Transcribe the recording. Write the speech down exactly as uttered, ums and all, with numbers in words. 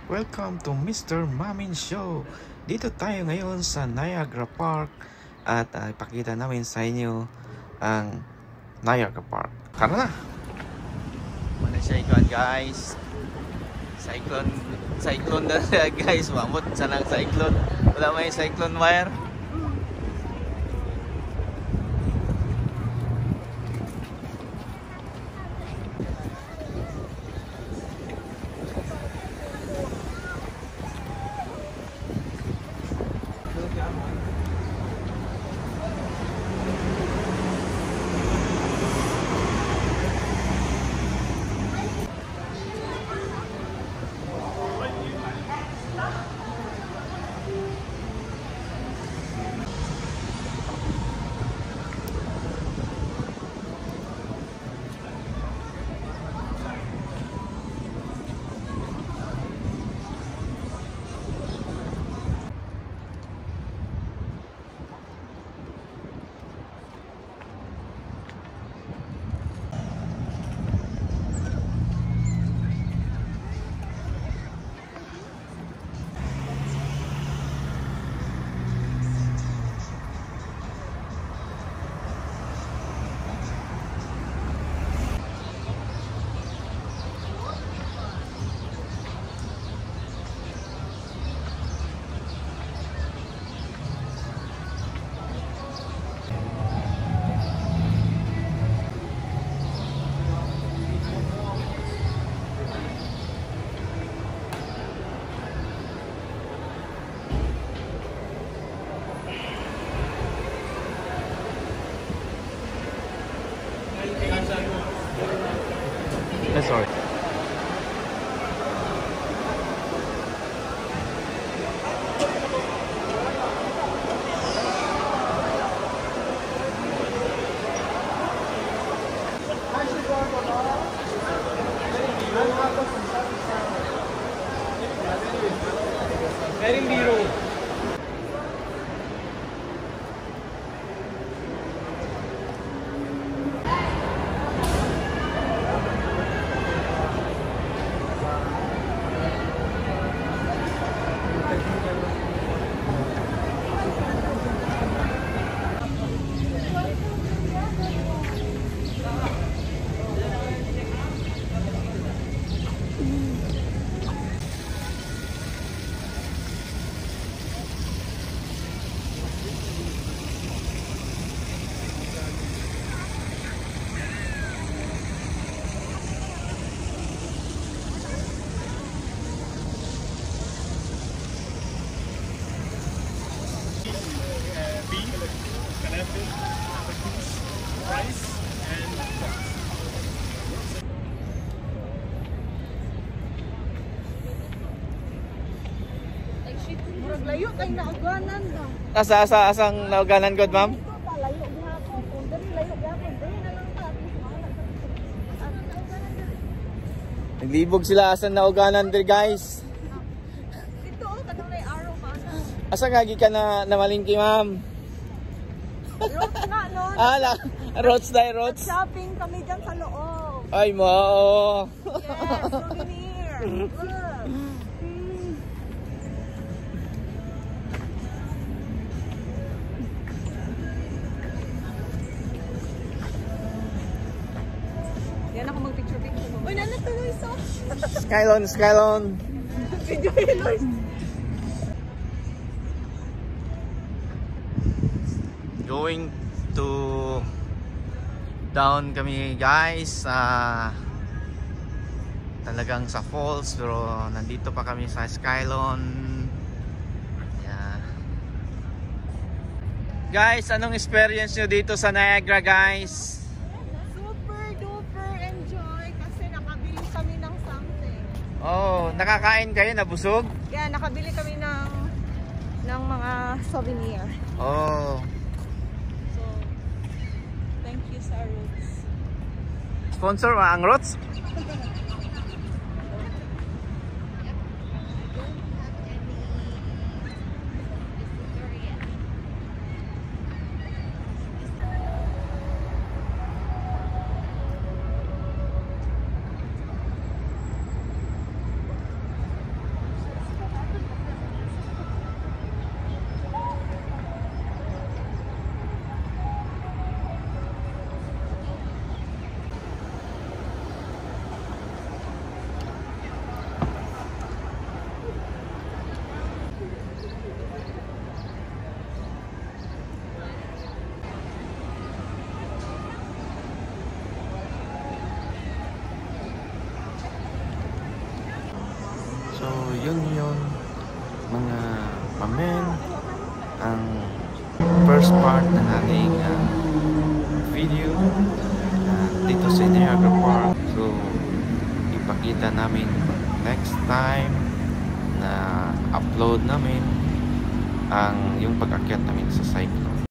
Welcome to Mister Mamin Show. Dito tayo ngayon sa Niagara Park at uh, ipakita namin sa inyo ang Niagara Park. Tara na! Mana siya ikaw guys? Cyclone, cyclone na siya guys. Mamot sa nang cyclone. Wala may cyclone wire. That's all right. Very biro. Rice and murag layo kay nauganan ba. Asa asa asang nauganan god ma'am? Ito pa layo gyapon, kung diri layo gyapon, diri na lang ta. Naglibog sila asang nauganan dir guys. Ito kadang may araw pa na. Asa nga gi ka na namalingki ma'am? Roads na no. Ah, la, roads dai roads. Shopping kami diyan sa loob. Ay mo. Yes, souvenir. Look. Yan ako mag-picture-picture. Uy, nanatuloy sa Skylon, Skylon. video yun. Going to down kami guys. Uh, talagang sa falls pero nandito pa kami sa Skylon. Yeah. Guys, anong experience nyo dito sa Niagara guys? Oh, nakakain kayo, nabusog? Yeah, nakabili kami ng ng mga souvenir. Oh. So, thank you sa Roots. Sponsor ang Roots? first part ng ating uh, video uh, dito sa Niagara Park. So ipakita namin next time na upload namin ang yung pag-akyat namin sa cyclone.